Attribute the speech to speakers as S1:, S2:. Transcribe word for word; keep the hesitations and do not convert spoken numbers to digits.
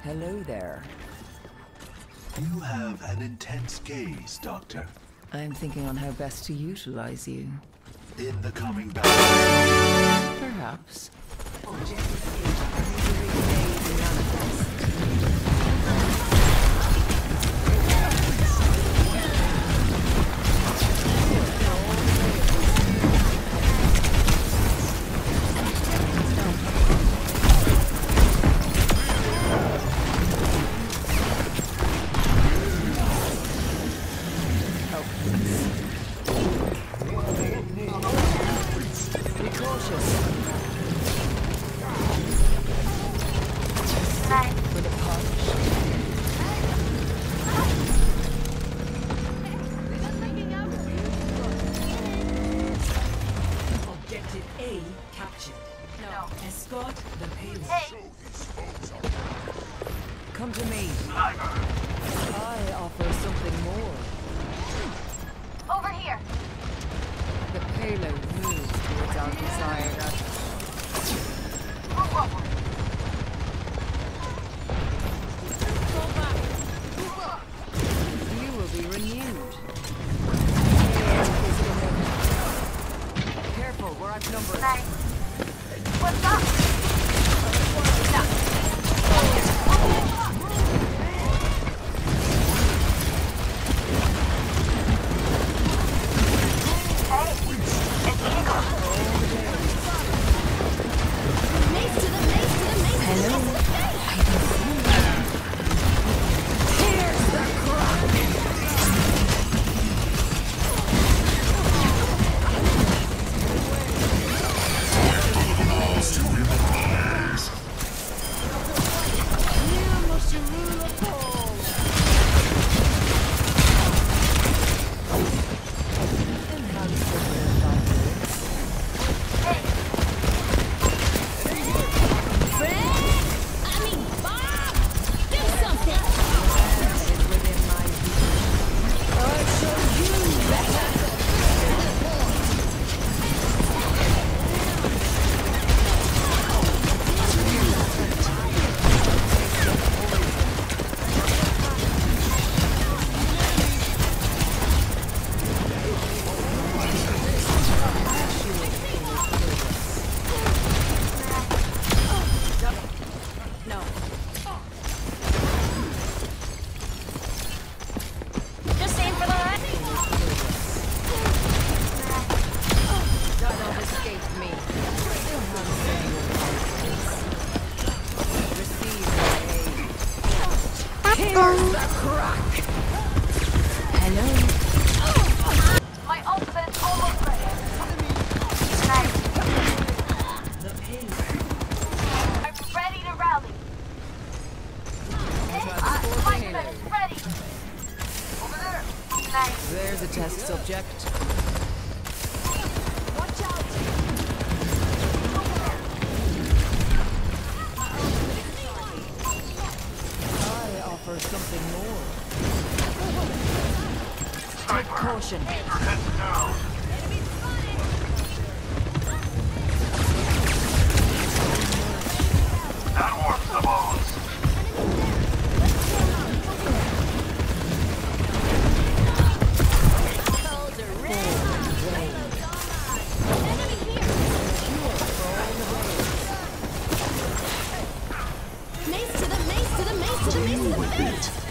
S1: Hello there.
S2: You have an intense gaze, Doctor.
S1: I'm thinking on how best to utilize you.
S2: In the coming battle.
S1: Perhaps. Come to me. I offer something more.
S3: Over here.
S1: The payload moves towards our desired outcome.
S3: Move over.
S1: You will be renewed. Careful, we're outnumbered.
S3: Nice. What's up? My ultimate is almost ready. Nice. I'm ready to rally. Uh, my ultimate is ready. Over there. Nice.
S1: There's a test subject.
S3: Watch out.
S1: I offer something more. Take caution.
S2: That warps the bones.
S3: Mace to the mace to the mace to the mace to the mace.